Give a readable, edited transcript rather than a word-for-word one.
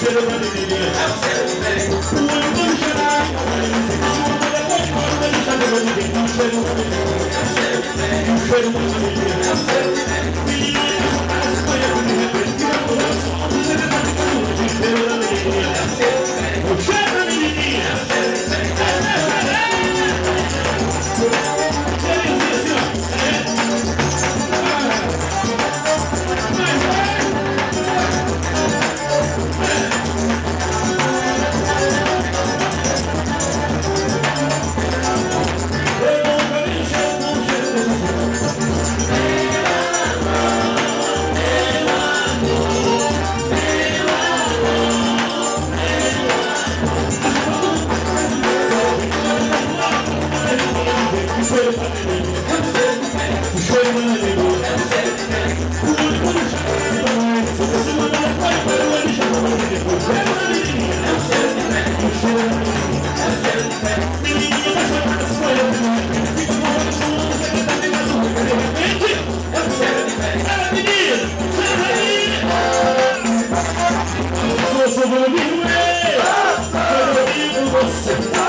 cheiro da menininha. É o cheiro do bem. O olho quando chorar, depois de morrer, ele já deu ninguém. É o cheiro da menininha. É o cheiro do bem. O cheiro da menininha. É o cheiro do bem. Menininha, essa coisa que me repete, tira por eu só. Você tá ficando o cheiro da menininha. É o cheiro do bem. O cheiro da menininha. É o cheiro do bem. Você